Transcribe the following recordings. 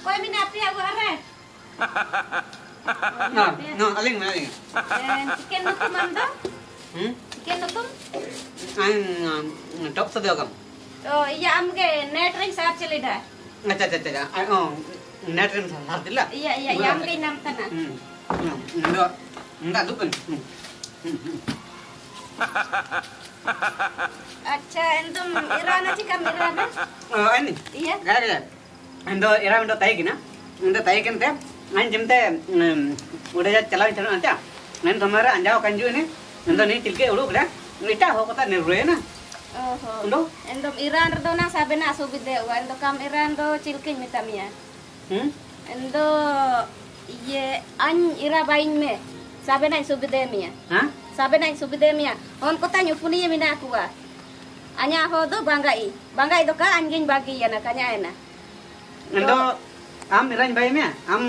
Koy mina pia ware. No, aling mana aling? Chicken nutum ando? Chicken nutum? Top sedih kamu. Oh iya amge net ring saat celida. Acha. Oh, net ring saat lah. Iya amge nam tanah. Enggak tuh kan. Acha endom irana cikam irana? Oh ini? Iya. Gak. Endo tayi gina. Endo tayi kan teh. An jemte udah jalan nanti. Nen tomara anjau kanju ini. Endo nih tilke ulu kena. Ita ho kata nirue na. Oh. Endom iran do nang sabena subide wa endo kam iran do cilkin mitamia. Endo iye an ira bain me. Sabena subide mia. Hah? Sabena subide mia. On kota nyupuni mina kuwa. Anya ho do banggai. Banggai do ka anjing bagi ya nakanya ena. Endo am iran bayi mea.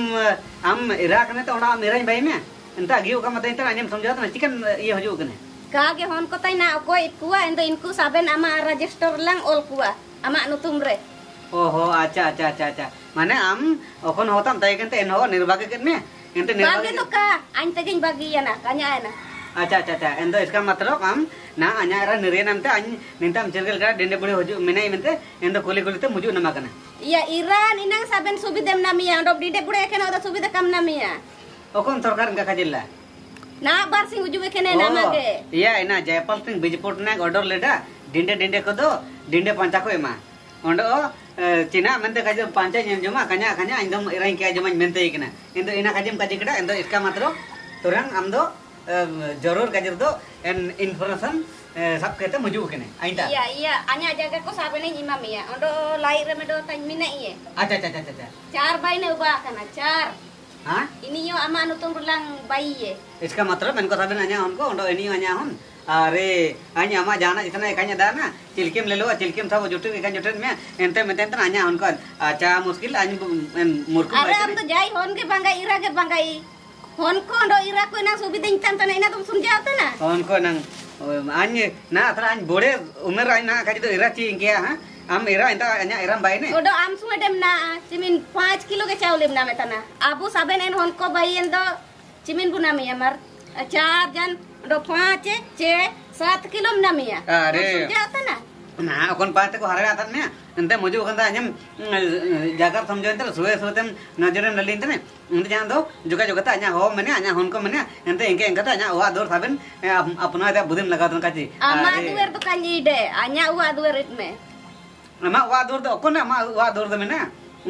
Am ira kena tuh orang am iran bayi mea. Entah giu kamu tadi tuh anjing समझा तो chicken ये हो जो कने. Kage hon kota ina okoi kuwa endo inku saben ama register lang ol kuwa. Ama nutum re. Oh, acha. Mana am okon hotam tadi kan teh eno निर्वाके kan mea. Ente निर्वाके. Bagi to ka an tegin bagi ya na kanya ena. अच्छा एंदो इसका मतलब हम ना अन्या रा निरे नमते अन निंता मचलगल का डेंडे बुड़े होजु मिनाई मनते एंदो कोली ते मुजु नमा कना या इरान इनंग साबेन सुबिदेम नामिया डब डिडे बुड़े केना ओदा सुबिदे कम नामिया ओकोन सरकार का खजिल्ला ना बार सिंग उजु केने नामा के या इना जयपाल सिंह बिजपोर्ट ना ऑर्डर लेडा डिंडे को दो डिंडे पंचा को एमा ओंडो चिना मनते काजे पंचा नेम जमा कन्या इंदम इराइन के जमा मनते इकना इंदो इना काजेम काजे कड़ा इंदो इसका मतलब तुरंग आमदो जरूर काजर दो एन इन्फॉर्मेशन सब कहते मुझे कने आइंदा iya anya jaga ko sabene imam ya ondo lair medo tan mina iye अच्छा चार बाई ने उबा kana चार हां ini yo ama nutung berlang bayi ye इसका मतलब इनको साबन आ냐 उनको ओंडो एनी आ냐 हुन अरे आ냐 अमा जाना इतना एकाnya दाना चिलकिम ले लो चिलकिम था वो जुटे एकान जुटे में एंते में तेंतन आ냐 उनको अच्छा मुश्किल आኝ मूर्ख अरे हम तो जाई होन के बंगाई इरा के बंगाई होन को ओंडो इरा को ना सुबिदे इंतन तना इना तुम समझाते ना उनको नंग आኝ ना अथरा आኝ बोड़े उम्र आኝ ना काजी तो इरा ची इंकिया हां am ira inta anya iram bayi ne odo am suwe dem na cimin 5 kilo ke chaulem na metana abu saben en hon ko bayi endo cimin bu nami amar 4 jan odo 5 7 kilo nami ya are jata na ना अपन पाते को हरे आतन में अंते मुझे कहता अजम जाकर समझो अंते सुवे सुवेतम नजरे नली अंते ने अंते जान दो जुका जुका अ냐 हो मने अ냐 होन को मने अंते इंके इंका अ냐 वा दूर साबन अपना दे बुदिम लगा दन काजी ama duer to kanyi de anya wa duer it me ama wa दूर दो कोन ama wa दूर दे मने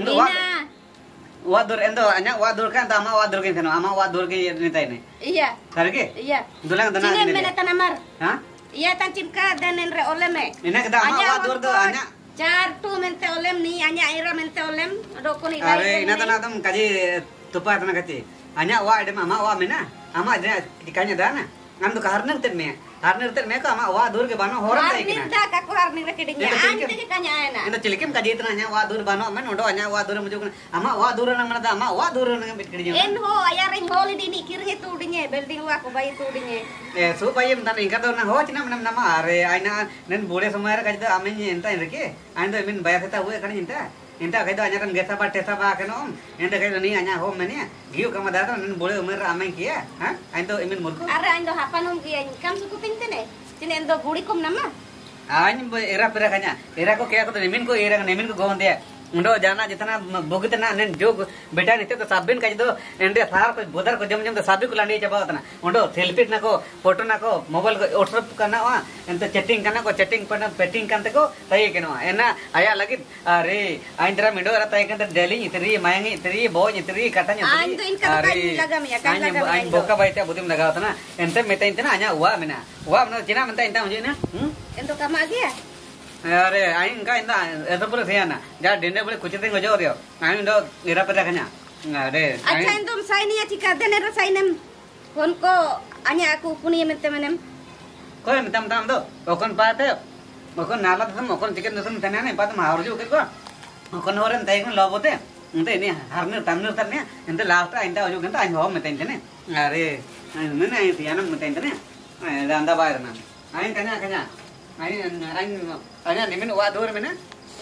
wa दूर एंदो अ냐 wa दूर का ama wa दूर के थनो ama wa दूर के निताई ने iya सरके iya दुलंग दना ने मने tanamar हां iya tan cimka dan enre oleme इने कदा ama wa दूर दो अ냐 चार टू mente olem ni anya ira mente olem odo ko ni अरे इना तना तुम काजी तुपा तना काची अ냐 wa एडम ama wa मेना ama दिकाnya दाना हम तो हरनर तेर में को ama wa दूर के बानो होरन ताई harnir da ka ko harnir ke dinya ante ke kanya ena इन चिलकिम काजी इतना अ냐 wa दूर बानो मन ओडो अ냐 wa दूर मुझे ama wa दूर नंग मना ama wa दूर नंग बिट कड़ी en ho ayaring holi dini kirhe tu dinya building wa ko bayi tu dinya सो भाई हम तन इनका तो ना हो चिना मन नमा अरे आइना नन बूढ़े समय रे काजी तो आमें एंता इनके आइन तो मिन बया था हुए कनी इंता कई तो अ냐 तन गेसा बा टेसा बा कनो एंता कई तो नहीं अ냐 हो मने गियो कम दादा नन बूढ़े उम्र आमें किया हां आइन तो इमिन मुर्को अरे आइन तो हापानुम किया kam suku tintene cine endo budi kom nama आइन एरा पेरा कन्या एरा को क्या को निमिन को एरा निमिन को गोंदे उंडो जाना जितना बोगतना नन जो बेटा निते तो साबिन का जो एंडे सार को बोदर को जम तो साबी को लांडी चबा तना उंडो सेल्फी ना को फोटो ना को मोबाइल को व्हाट्सएप करना वा एंते चैटिंग करना को चैटिंग पना पेटिंग करते को तई केनो एना आया लगी अरे आइंद्रा मिडो रा तई करते डेली इतरी मायंगी इतरी बोज इतरी कटanya आइन तो इनका तो काई लगा मिया काई लगा मिया आइन बोका बाइते बुदिम लगा तना एंते मेते इतना अ냐 वा मेना वा मने चिना मनता इंता मुझे ना endo kama dia अरे आइन का इंदा ऐसा पूरा थे ना जा डिने बड़े कुछ दिन गजो रियो आइन दो इरा पता कन्या अरे अच्छा endo sai ni atika denera sai nem konko anya aku puni mente menem कोई मितम तम दो ओकन पाते ओकन नाला तम ओकन चिकन नसन तने ने पात मार जो के को ओकन होरन तई को लबोते उनते ने हरने तमने तने इंते लास्ट इंदा जो गंता आइन हो मते इंते ने अरे ने ने थियान मते इंते ने दांदा बायर ना आइन कन्या आइन निमिन वा दूर में ना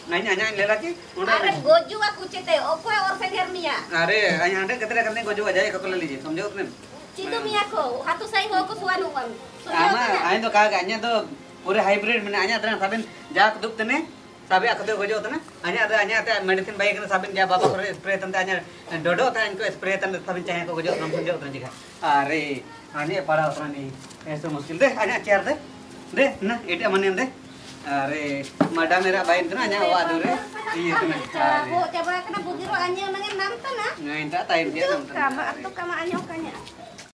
Nanya lela ki. अरे गोजू aku cete ओको और से घर मिया अरे ande कितने करने को जो जाए को ले लीजिए समझो तुमने चिंटू मिया को हाथू सही हो को सुवानु वन ama ayo तो कहा anya तो पूरे हाइब्रिड में anya तरह साबिन जाक दुख तने साबे aku तो गोजो तना anya ते मेडिसिन बाई करने साबिन जा बाबा करे स्प्रे तंते anya डोडो ता इनको स्प्रे तंते साबिन चाहे को गोजो हम समझो तने जिका अरे ane पड़ा उतना नहीं ऐसे मुश्किल दे anya चेयर दे ना एटे मने दे अरे मैडम मेरा बाई तना anya वादु रे iya तना हो coba kena bugiro anya nangen namta na ngai ta time dia kama atu kama anya okanya